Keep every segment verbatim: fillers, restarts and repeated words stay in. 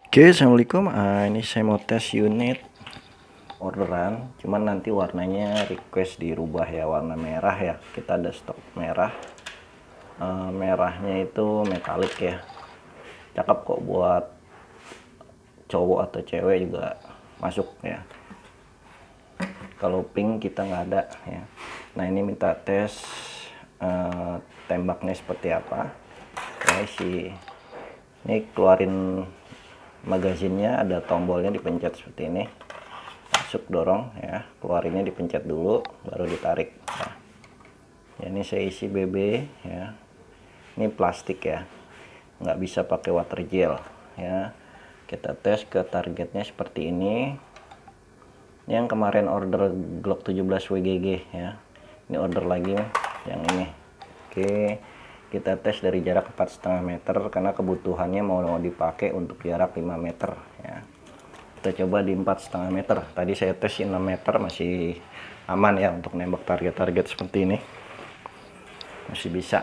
Oke, assalamualaikum. Ah, ini saya mau tes unit orderan, cuman nanti warnanya request dirubah ya, warna merah ya. Kita ada stok merah. Ah, merahnya itu metalik ya. Cakep kok buat cowok atau cewek juga masuk ya. Kalau pink kita nggak ada ya. Nah, ini minta tes uh, tembaknya seperti apa. Ya, si ini keluarin magazinnya, ada tombolnya, dipencet seperti ini, masuk, dorong ya, keluarinnya dipencet dulu baru ditarik ya. Ya, ini saya isi B B ya, ini plastik ya, nggak bisa pakai water gel ya. Kita tes ke targetnya seperti ini. Ini yang kemarin order Glock tujuh belas W G G ya, ini order lagi yang ini. Oke, kita tes dari jarak empat koma lima meter karena kebutuhannya mau dipakai untuk jarak lima meter ya. Kita coba di empat koma lima meter. Tadi saya tes enam meter, masih aman ya untuk nembak target-target seperti ini, masih bisa.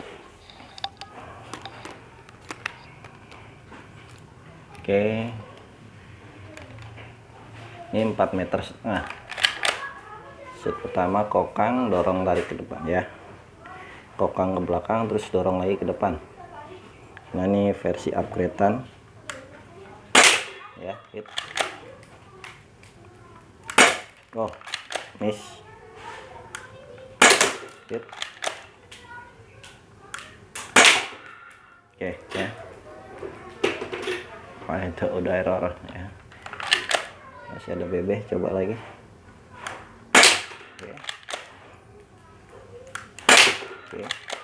Oke, ini empat meter setengah. Set pertama kokang, dorong tarik ke depan ya, kokang ke belakang terus dorong lagi ke depan. Nah, ini versi upgradean ya, hit. Oh, miss, hit. Oke ya, wah itu udah error ya, masih ada B B, coba lagi. Oke, oke,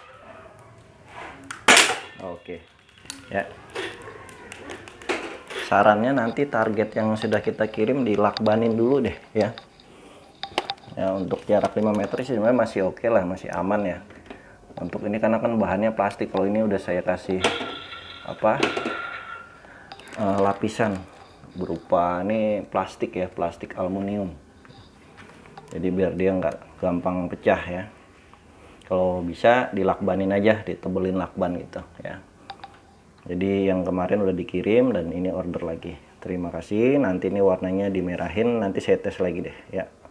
oke ya. Sarannya nanti target yang sudah kita kirim dilakbanin dulu deh ya. Ya, untuk jarak lima meter sih sebenarnya masih oke okay lah, masih aman ya. Untuk ini karena kan bahannya plastik. Kalau ini udah saya kasih apa uh, lapisan berupa ini plastik ya, plastik aluminium. Jadi biar dia nggak gampang pecah ya. Kalau bisa dilakbanin aja, ditebelin lakban gitu ya. Jadi yang kemarin udah dikirim dan ini order lagi. Terima kasih. Nanti ini warnanya dimerahin, nanti saya tes lagi deh ya.